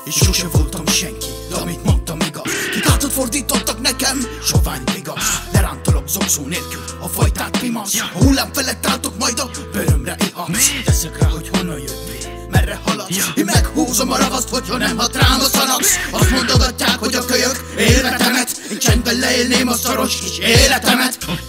És sose voltam senki, de amit mondtam igaz. Kik hátat fordítottak nekem, sovány vigasz. Lerántolok zokszó nélkül, a fajtát pimasz. A hullám felett álltok, majd a bőrömre ihatsz. Teszek rá, hogy honnan jöttél, merre haladsz. Én meghúzom a ravaszt, hogyha nem hat rám a szanax. Azt mondogatják, hogy a kölyök élvetemet, én csendben leélném a szaros kis életemet.